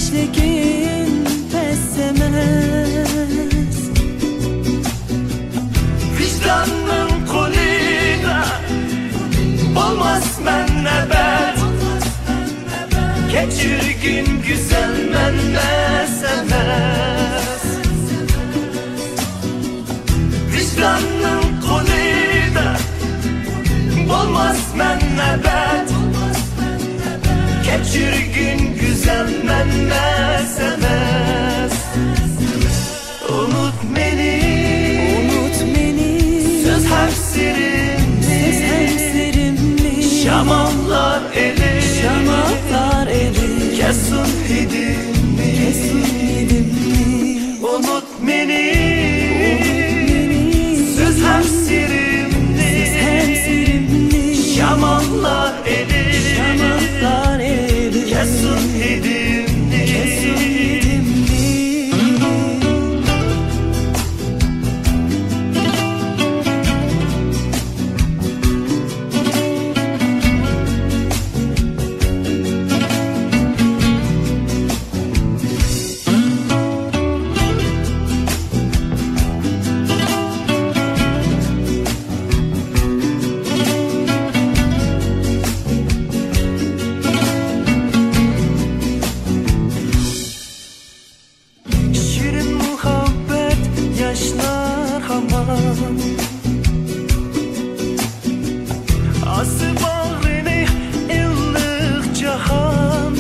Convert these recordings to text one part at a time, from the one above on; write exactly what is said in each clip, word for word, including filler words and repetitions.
gençliğin pes demez. Vicdanın kolida olmaz mennebet, keçirgin güzel menne sevmez. Vicdanın kolida olmaz mennebet, keçirgin güzel menne sevmez. Unut beni, Unut beni, söz hemsirimli, söz hemserimli. şamanlar eli, Şamanlar eli, kesun hidimli, kesun hidimli. unut beni, Beni, söz hemsirimli, hemserimli. şamanlar eli, Şamanlar eli, kesun hidimli, kesun hidimli. şirin muhabbet yaşlar hamam, ası bağrını illik cahan.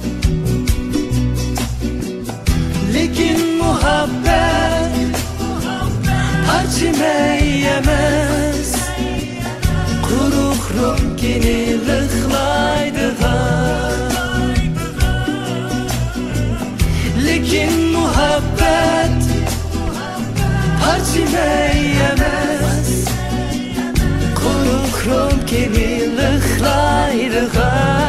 Lekin muhabbet harcimeyemez. Kuruk ruhgini lıklaydılar. Lekin muhabbet harcimeyemez. Kuruk ruhgini lıklaydılar.